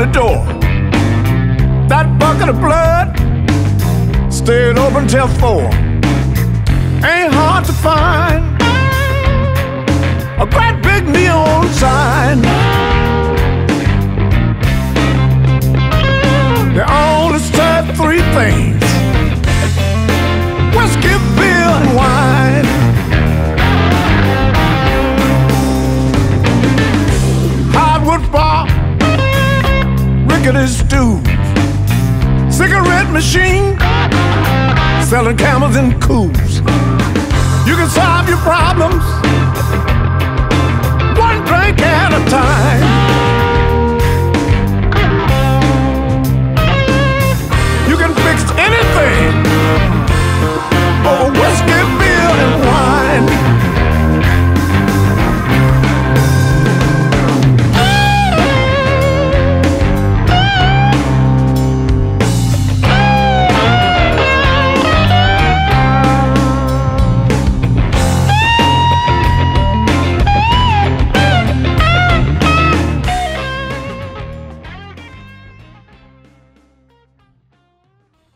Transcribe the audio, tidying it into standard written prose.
the door. That bucket of blood stayed open till 4. Ain't hard to find a great big neon sign. They only serve 3 things: whiskey, beer, and wine. Hardwood bar, rickety stools, cigarette machine, selling Camels and Cools. You can solve your problems one drink at a time.